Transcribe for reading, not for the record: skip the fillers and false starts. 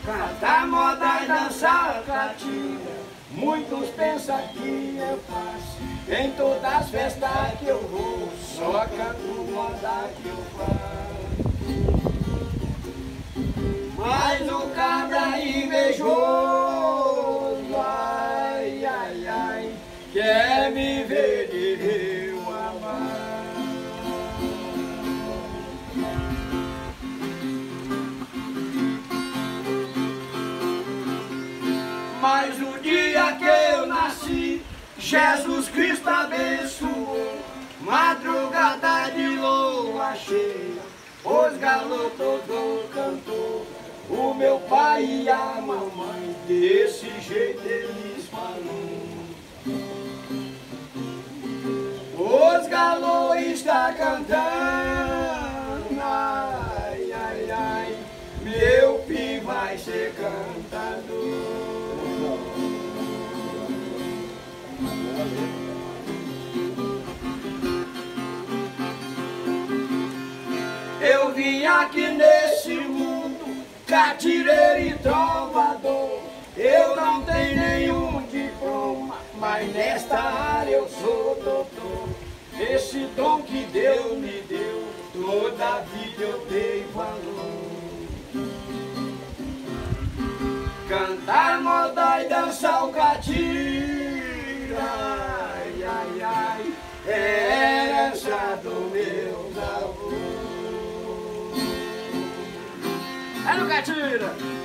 Cantar moda e dançar catira, muitos pensam que é fácil. Em todas as festas que eu vou, só canto moda que eu faço. Mas o cabra invejoso, ai, ai, ai, quer me ver de eu amar. Mas o dia que eu nasci, Jesus Cristo abençoou. Madrugada de lua cheia, os galos todo cantou. O meu pai e a mamãe, desse jeito eles falou. Os galos está cantando, ai, ai, ai, meu filho vai ser cantador. Eu vim aqui nesse mundo, catireiro e trovador. Eu não tenho nenhum diploma, mas nesta área eu sou doutor. Esse dom que Deus me deu, toda a vida eu dei valor. Cantar moda e dançar o catira, ai, ai, ai, é herança do meu avô. É no catira!